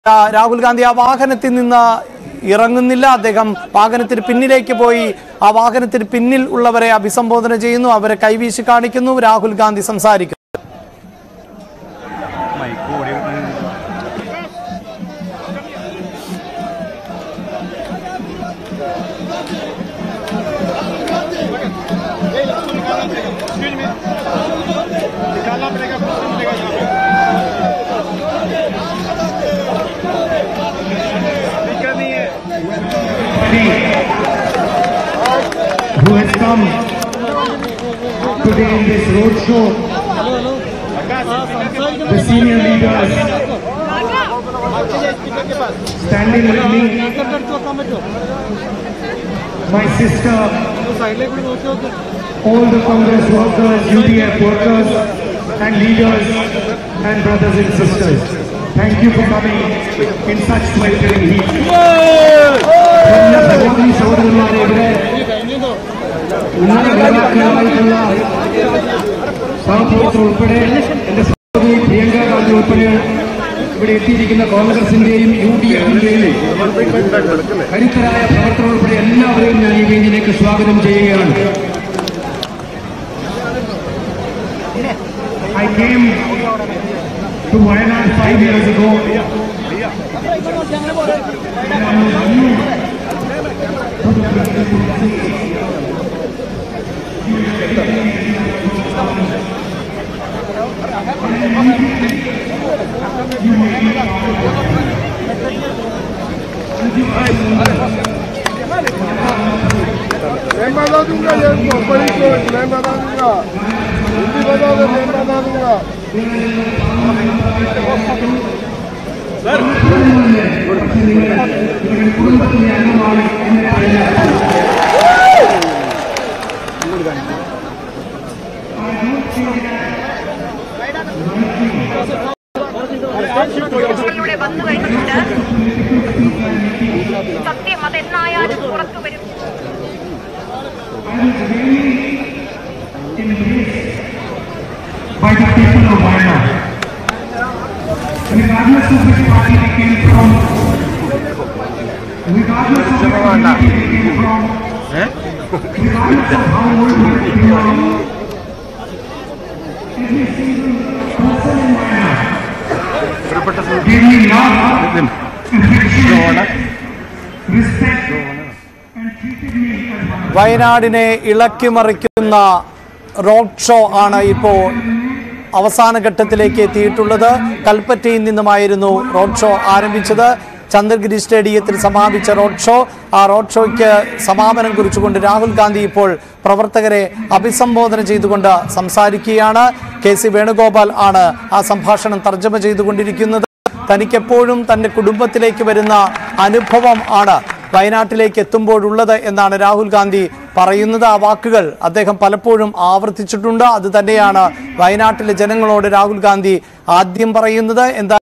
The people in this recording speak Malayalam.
രാഹുൽ ഗാന്ധി ആ വാഹനത്തിൽ നിന്ന് ഇറങ്ങുന്നില്ല. അദ്ദേഹം വാഹനത്തിന് പിന്നിലേക്ക് പോയി ആ വാഹനത്തിന് പിന്നിൽ ഉള്ളവരെ അഭിസംബോധന ചെയ്യുന്നു. അവരെ കൈവീശി കാണിക്കുന്നു. രാഹുൽ ഗാന്ധി സംസാരിക്കുന്നു. Who has come today in this road show, the senior leaders standing with me, my sister, all the Congress workers, UDF workers and leaders and brothers and sisters. Thank you for coming in such sweltering heat. ഉൾപ്പെടെ എന്റെ സഹോദരി പ്രിയങ്ക ഗാന്ധി ഉൾപ്പെടെ ഇവിടെ എത്തിയിരിക്കുന്ന കോൺഗ്രസിന്റെയും UDFിന്റെയും കരുത്തരായ പ്രവർത്തകർ ഉൾപ്പെടെ എല്ലാവരെയും ഞാൻ ഈ വേദിയിലേക്ക് സ്വാഗതം ചെയ്യുകയാണ്. I came to Wayanad 5 years ago. സത്യം അതെന്നായാലും പുറത്തു വരും. By the people of Wayanad, regardless of which party they came from, regardless of which community they came from, regardless of how old they are, every single person in Wayanad gave me love, affection, respect, and treated me as one. വയനാടിനെ ഇളക്കിമറിക്കുന്ന റോഡ് ഷോ ആണ് ഇപ്പോൾ അവസാന ഘട്ടത്തിലേക്ക് എത്തിയിട്ടുള്ളത്. കൽപ്പറ്റയിൽ നിന്നുമായിരുന്നു റോഡ് ഷോ ആരംഭിച്ചത്. ചന്ദ്രഗിരി സ്റ്റേഡിയത്തിൽ സമാപിച്ച റോഡ് ഷോ. ആ റോഡ് ഷോയ്ക്ക് സമാപനം കുറിച്ചുകൊണ്ട് രാഹുൽ ഗാന്ധി ഇപ്പോൾ പ്രവർത്തകരെ അഭിസംബോധന ചെയ്തുകൊണ്ട് സംസാരിക്കുകയാണ്. KC വേണുഗോപാൽ ആണ് ആ സംഭാഷണം തർജ്ജമ ചെയ്തുകൊണ്ടിരിക്കുന്നത്. തനിക്കെപ്പോഴും തൻ്റെ കുടുംബത്തിലേക്ക് വരുന്ന അനുഭവം ആണ് വയനാട്ടിലേക്ക് എത്തുമ്പോഴുള്ളത് എന്നാണ് രാഹുൽ ഗാന്ധി പറയുന്നത്. ആ വാക്കുകൾ അദ്ദേഹം പലപ്പോഴും ആവർത്തിച്ചിട്ടുണ്ട്. അത് തന്നെയാണ് വയനാട്ടിലെ ജനങ്ങളോട് രാഹുൽ ഗാന്ധി ആദ്യം പറയുന്നത്. എന്താ